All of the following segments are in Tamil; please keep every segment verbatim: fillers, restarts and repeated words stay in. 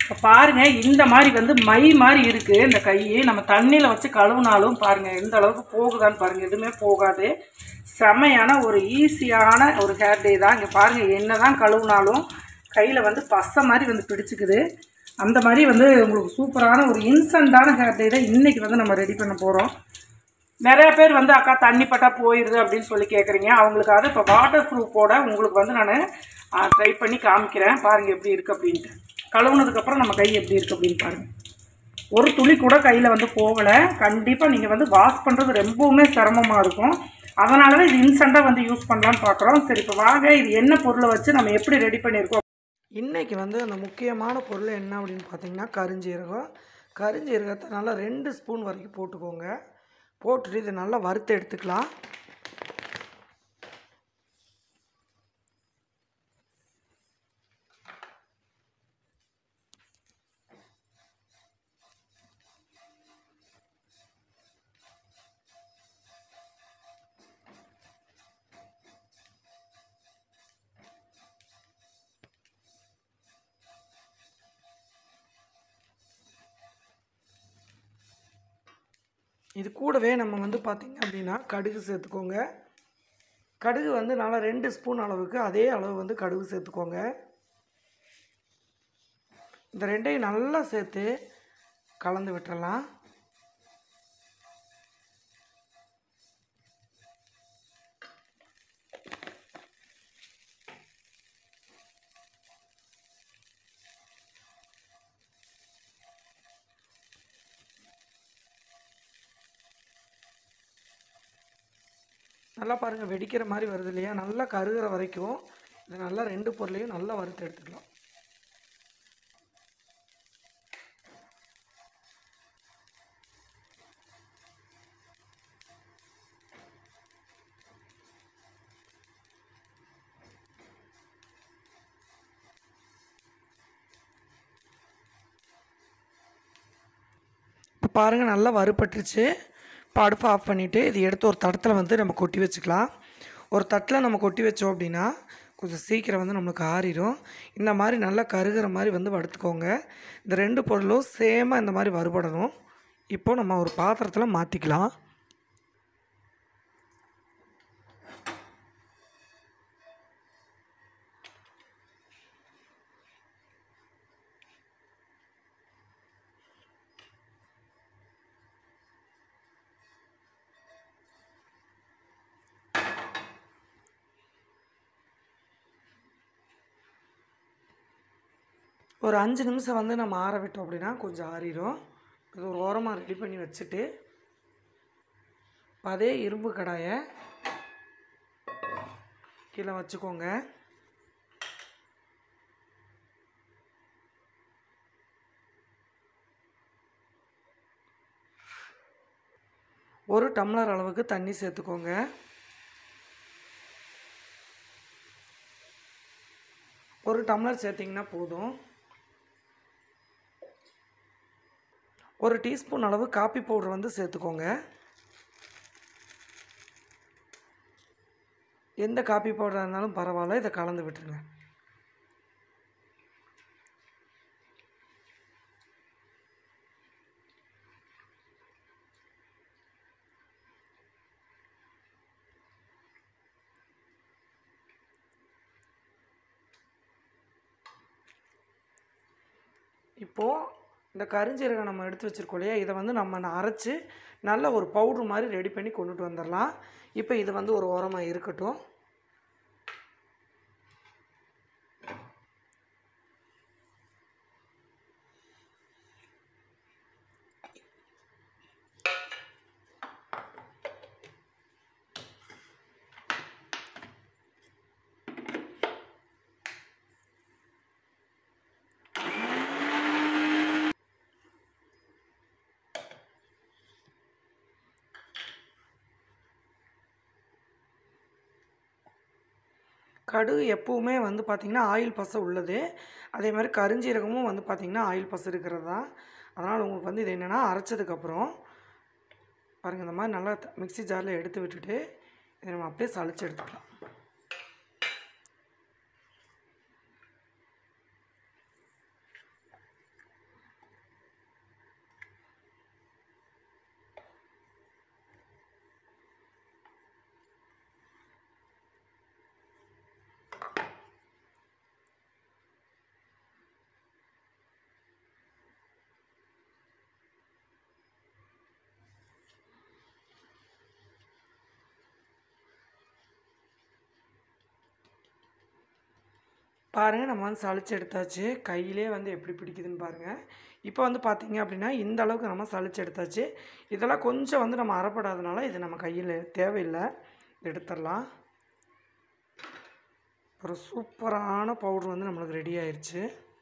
இப்போ பாருங்கள் இந்த மாதிரி வந்து மை மாதிரி இருக்குது இந்த கை. நம்ம தண்ணியில் வச்சு கழுவுனாலும் பாருங்கள் எந்த அளவுக்கு போகுதான்னு பாருங்கள். எதுவுமே போகாது. செமையான ஒரு ஈஸியான ஒரு ஹேர் டே தான். இங்கே பாருங்கள் என்ன தான் கழுவுனாலும் கையில் வந்து பசை மாதிரி வந்து பிடிச்சிக்குது. அந்த மாதிரி வந்து உங்களுக்கு சூப்பரான ஒரு இன்ஸ்டண்ட்டான ஹேர் டே தான் இன்றைக்கி வந்து நம்ம ரெடி பண்ண போகிறோம். நிறையா பேர் வந்து அக்கா தண்ணி பட்டா போயிடுது அப்படின்னு சொல்லி கேட்குறீங்க. அவங்களுக்காக இப்போ வாட்டர் ப்ரூஃபோட உங்களுக்கு வந்து நான் ட்ரை பண்ணி காமிக்கிறேன். பாருங்கள் எப்படி இருக்குது அப்படின்ட்டு. கழுவுனதுக்கப்புறம் நம்ம கை எப்படி இருக்குது அப்படின்னு பாருங்கள். ஒரு துளி கூட கையில் வந்து போகலை. கண்டிப்பாக நீங்கள் வந்து வாஷ் பண்ணுறது ரொம்பவுமே சிரமமாக இருக்கும். அதனால தான் இது இன்ஸ்டண்ட்டாக வந்து யூஸ் பண்ணலான்னு பார்க்குறோம். சரி இப்போ வாங்க இது என்ன பொருளை வச்சு நம்ம எப்படி ரெடி பண்ணியிருக்கோம். இன்றைக்கி வந்து அந்த முக்கியமான பொருள் என்ன அப்படின்னு பார்த்தீங்கன்னா கருஞ்சீரகம். கருஞ்சீரகத்தை நல்லா ரெண்டு ஸ்பூன் வரைக்கும் போட்டுக்கோங்க. போட்டுட்டு இதை நல்லா வறுத்து எடுத்துக்கலாம். இது கூடவே நம்ம வந்து பார்த்திங்க அப்படின்னா கடுகு சேர்த்துக்கோங்க. கடுகு வந்து நல்லா ரெண்டு ஸ்பூன் அளவுக்கு அதே அளவு வந்து கடுகு சேர்த்துக்கோங்க. இந்த ரெண்டையும் நல்லா சேர்த்து கலந்து விட்டுறலாம். நல்லா பாருங்கள் வெடிக்கிற மாதிரி வருது இல்லையா? நல்லா கருகிற வரைக்கும் இதை நல்லா ரெண்டு பொருளையும் நல்லா வறுத்து எடுத்துக்கலாம். இப்போ பாருங்கள் நல்லா வறுபட்டுருச்சு. இப்போ அடுப்பை ஆஃப் பண்ணிவிட்டு இது எடுத்து ஒரு தட்டத்தில் வந்து நம்ம கொட்டி வச்சுக்கலாம். ஒரு தட்டில் நம்ம கொட்டி வச்சோம் அப்படின்னா கொஞ்சம் சீக்கிரம் வந்து நம்மளுக்கு ஆறிடும். இந்த மாதிரி நல்லா கருகிற மாதிரி வந்து வறுத்துக்கோங்க. இந்த ரெண்டு பொருளும் சேமாக இந்த மாதிரி வறுபடணும். இப்போது நம்ம ஒரு பாத்திரத்தில் மாற்றிக்கலாம். ஒரு அஞ்சு நிமிஷம் வந்து நம்ம ஆற விட்டோம் அப்படின்னா கொஞ்சம் ஆறிடும். இது ஒரு ஓரமாக ரெடி பண்ணி வச்சுட்டு அதே இரும்பு கடாயை கீழே வச்சுக்கோங்க. ஒரு டம்ளர் அளவுக்கு தண்ணி சேர்த்துக்கோங்க. ஒரு டம்ளர் சேர்த்திங்கன்னா போதும். ஒரு டீஸ்பூன் அளவு காப்பி பவுடர் வந்து சேர்த்துக்கோங்க. எந்த காப்பி பவுடராக இருந்தாலும் பரவாயில்ல. இதை கலந்து விட்டுருங்க. இப்போது இந்த கருஞ்சீரகம் நம்ம எடுத்து வச்சுருக்கோம் இல்லையா? இதை வந்து நம்ம அரைச்சி நல்ல ஒரு பவுட்ரு மாதிரி ரெடி பண்ணி கொண்டுட்டு வந்துடலாம். இப்போ இது வந்து ஒரு ஓரமாக இருக்கட்டும். கடுகு எப்பவுமே வந்து பார்த்திங்கன்னா ஆயில் பசை உள்ளது. அதே மாதிரி கருஞ்சீரகமும் வந்து பார்த்திங்கன்னா ஆயில் பசை இருக்கிறது தான். அதனால் உங்களுக்கு வந்து இது என்னென்னா அரைச்சதுக்கப்புறம் பாருங்கள் இந்த மாதிரி நல்லா மிக்ஸி ஜாரில் எடுத்து விட்டுட்டு இதை நம்ம அப்படியே சளிச்சு எடுத்துக்கலாம். பாருங்கள், நம்ம வந்து சளிச்சு எடுத்தாச்சு. கையிலே வந்து எப்படி பிடிக்குதுன்னு பாருங்கள். இப்போ வந்து பார்த்தீங்க அப்படின்னா இந்த அளவுக்கு நம்ம சளிச்சு எடுத்தாச்சு. இதெல்லாம் கொஞ்சம் வந்து நம்ம அரைப்படாதனால இது நம்ம கையில் தேவையில்லை, எடுத்துடலாம். ஒரு சூப்பரான பவுட்ரு வந்து நம்மளுக்கு ரெடி ஆயிடுச்சு.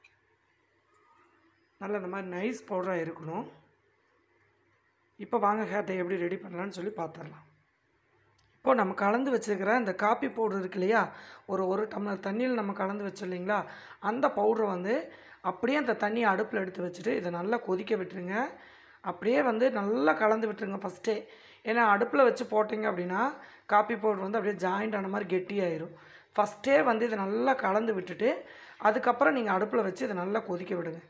நல்ல இந்த மாதிரி நைஸ் பவுடராக இருக்கணும். இப்போ வாங்க ஹேர் டை எப்படி ரெடி பண்ணலான்னு சொல்லி பார்த்துடலாம். இப்போது நம்ம கலந்து வச்சுருக்கிற இந்த காப்பி பவுட்ரு இருக்கு இல்லையா, ஒரு ஒரு டம்ளர் தண்ணியில் நம்ம கலந்து வச்சோம் இல்லைங்களா, அந்த பவுட்ரை வந்து அப்படியே அந்த தண்ணியை அடுப்பில் எடுத்து வச்சுட்டு இதை நல்லா கொதிக்க விட்டுருங்க. அப்படியே வந்து நல்லா கலந்து விட்டுருங்க ஃபஸ்ட்டே. ஏன்னா அடுப்பில் வச்சு போட்டிங்க அப்படின்னா காப்பி பவுட்ரு வந்து அப்படியே ஜாயிண்ட் ஆன மாதிரி கெட்டியாயிரும். ஃபஸ்ட்டே வந்து இதை நல்லா கலந்து விட்டுட்டு அதுக்கப்புறம் நீங்கள் அடுப்பில் வச்சு இதை நல்லா கொதிக்க விடுங்க.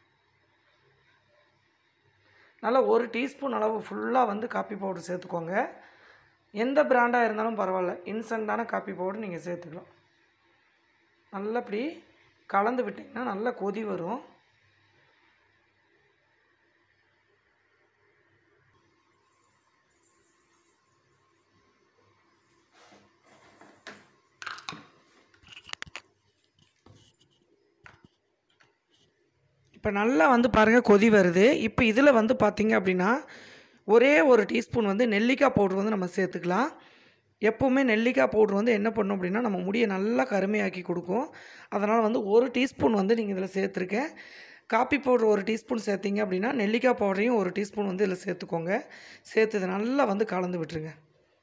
நல்லா ஒரு டீஸ்பூன் அளவு ஃபுல்லாக வந்து காப்பி பவுடர் சேர்த்துக்கோங்க. எந்த பிராண்டாக இருந்தாலும் பரவாயில்ல, இன்ஸ்டண்ட்டான காப்பி பவுடர் நீங்கள் சேர்த்துக்கலாம். நல்லா இப்படி கலந்து விட்டிங்கன்னா நல்லா கொதி வரும். இப்போ நல்லா வந்து பாருங்கள் கொதி வருது. இப்போ இதில் வந்து பார்த்திங்க அப்படின்னா ஒரே ஒரு டீஸ்பூன் வந்து நெல்லிக்காய் பவுட்ரு வந்து நம்ம சேர்த்துக்கலாம். எப்போவுமே நெல்லிக்காய் பவுட்ரு வந்து என்ன பண்ணும் அப்படின்னா நம்ம முடியை நல்லா கருமையாக்கி கொடுக்கும். அதனால் வந்து ஒரு டீஸ்பூன் வந்து நீங்கள் இதில் சேர்த்துருக்கேன். காப்பி பவுட்ரு ஒரு டீஸ்பூன் சேர்த்திங்க அப்படின்னா நெல்லிக்காய் பவுடரையும் ஒரு டீஸ்பூன் வந்து இதில் சேர்த்துக்கோங்க. சேர்த்து இதை நல்லா வந்து கலந்து விட்டுருங்க.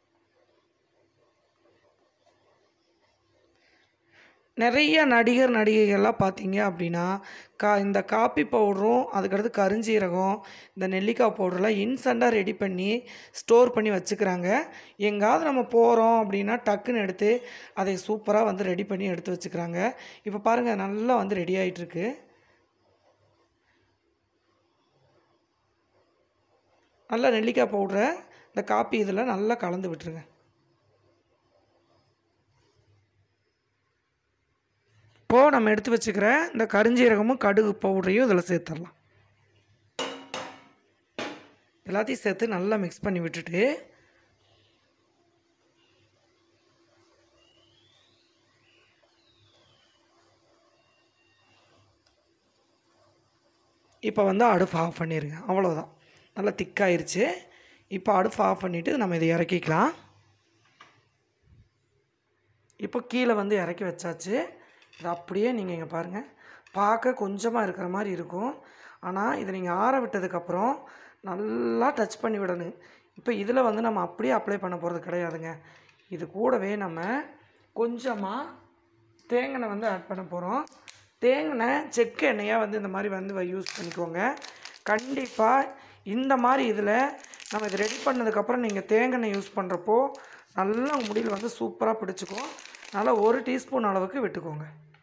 நிறைய நடிகர் நடிகைகள்லாம் பார்த்தீங்க அப்படின்னா கா இந்த காப்பி பவுடரும் அதுக்கடுத்து கருஞ்சீரகம் இந்த நெல்லிக்காய் பவுடர்லாம் இன்ஸ்டண்ட்டாக ரெடி பண்ணி ஸ்டோர் பண்ணி வச்சுக்கிறாங்க. எங்காவது நம்ம போகிறோம் அப்படின்னா டக்குன்னு எடுத்து அதை சூப்பராக வந்து ரெடி பண்ணி எடுத்து வச்சுக்கிறாங்க. இப்போ பாருங்கள், நல்லா வந்து ரெடி ஆகிட்டுருக்கு. நல்லா நெல்லிக்காய் பவுடரை இந்த காப்பி இதில் நல்லா கலந்து விட்டுருங்க. இப்போது நம்ம எடுத்து வச்சுக்கிற இந்த கருஞ்சீரகமும் கடுகு பவுடரையும் இதில் சேர்த்துடலாம். எல்லாத்தையும் சேர்த்து நல்லா மிக்ஸ் பண்ணி விட்டுட்டு இப்போ வந்து அடுப்பு ஆஃப் பண்ணிடுங்க. அவ்வளோதான், நல்லா திக்காயிருச்சு. இப்போ அடுப்பு ஆஃப் பண்ணிவிட்டு நம்ம இதை இறக்கிக்கலாம். இப்போ கீழே வந்து இறக்கி வச்சாச்சு. இது அப்படியே நீங்கள் இங்கே பாருங்கள், பார்க்க கொஞ்சமாக இருக்கிற மாதிரி இருக்கும். ஆனால் இதை நீங்கள் ஆற விட்டதுக்கப்புறம் நல்லா டச் பண்ணி விடணும். இப்போ இதில் வந்து நம்ம அப்படியே அப்ளை பண்ண போகிறது கிடையாதுங்க. இது கூடவே நம்ம கொஞ்சமாக தேங்காய் வந்து ஆட் பண்ண போகிறோம். தேங்காய் செக்கு எண்ணெயாக வந்து இந்த மாதிரி வந்து யூஸ் பண்ணிக்கோங்க. கண்டிப்பாக இந்த மாதிரி இதில் நம்ம இது ரெடி பண்ணதுக்கப்புறம் நீங்கள் தேங்காய் யூஸ் பண்ணுறப்போ நல்லா முடியில் வந்து சூப்பராக பிடிச்சிக்கும். நல்லா ஒரு டீஸ்பூன் அளவுக்கு விட்டுக்கோங்க.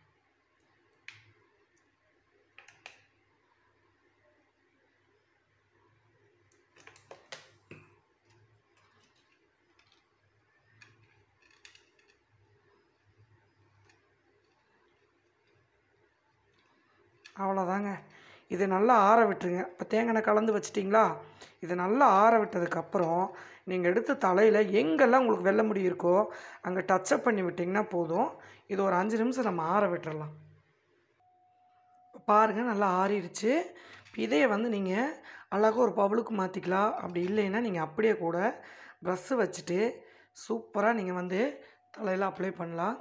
அவ்வளோதாங்க. இது நல்லா ஆற விட்டுருங்க. இப்போ தேங்காய் கலந்து வச்சிட்டிங்களா, இது நல்லா ஆற விட்டதுக்கப்புறம் நீங்கள் எடுத்து தலையில் எங்கெல்லாம் உங்களுக்கு வெள்ளை முடி இருக்கோ அங்கே டச்சப் பண்ணி விட்டிங்கன்னா போதும். இது ஒரு அஞ்சு நிமிஷம் நம்ம ஆற விட்டுறலாம். பாருங்கள், நல்லா ஆறிடுச்சு. இதையை வந்து நீங்கள் அழகாக ஒரு பவுலுக்கு மாற்றிக்கலாம். அப்படி இல்லைன்னா நீங்கள் அப்படியே கூட ப்ரஷ்ஷு வச்சுட்டு சூப்பராக நீங்கள் வந்து தலையில் அப்ளை பண்ணலாம்.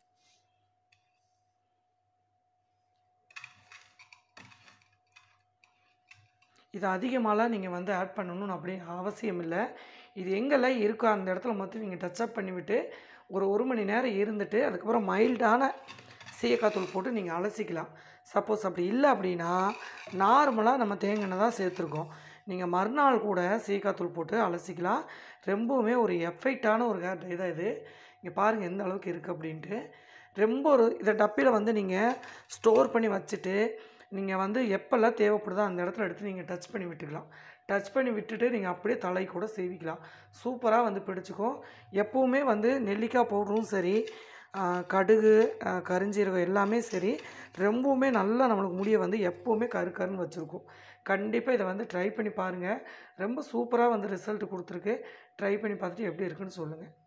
இது அதிகமாகலாம் நீங்கள் வந்து ஆட் பண்ணணும்னு அப்படி அவசியம் இல்லை. இது எங்கெல்லாம் இருக்கோ அந்த இடத்துல மொத்தம் நீங்கள் டச்சப் பண்ணிவிட்டு ஒரு ஒரு மணி நேரம் இருந்துட்டு அதுக்கப்புறம் மைல்டான சீயக்காத்தூள் போட்டு நீங்கள் அலசிக்கலாம். சப்போஸ் அப்படி இல்லை அப்படின்னா நார்மலாக நம்ம தேங்காய் தான் சேர்த்துருக்கோம், நீங்கள் மறுநாள் கூட சீயக்காத்தூள் போட்டு அலசிக்கலாம். ரொம்பவுமே ஒரு எஃபெக்டான ஒரு ஹேர் டை தான் இது. இங்கே பாருங்கள் எந்த அளவுக்கு இருக்குது அப்படின்ட்டு. ரொம்ப ஒரு இதை டப்பியில் வந்து நீங்கள் ஸ்டோர் பண்ணி வச்சுட்டு நீங்கள் வந்து எப்போல்லாம் தேவைப்படுதோ அந்த இடத்துல எடுத்து நீங்கள் டச் பண்ணி விட்டுக்கலாம். டச் பண்ணி விட்டுட்டு நீங்கள் அப்படியே தலை கூட சேவிக்கலாம். சூப்பராக வந்து பிடிச்சிக்கும். எப்போவுமே வந்து நெல்லிக்காய் பவுடரும் சரி, கடுகு, கருஞ்சீரகம் எல்லாமே சரி, ரொம்பவுமே நல்லா நம்மளுக்கு முடியை வந்து எப்போவுமே கரு கருன்னு வச்சுருக்கும். கண்டிப்பாக இதை வந்து ட்ரை பண்ணி பாருங்கள். ரொம்ப சூப்பராக வந்து ரிசல்ட் கொடுத்துருக்கு. ட்ரை பண்ணி பார்த்துட்டு எப்படி இருக்குன்னு சொல்லுங்கள்.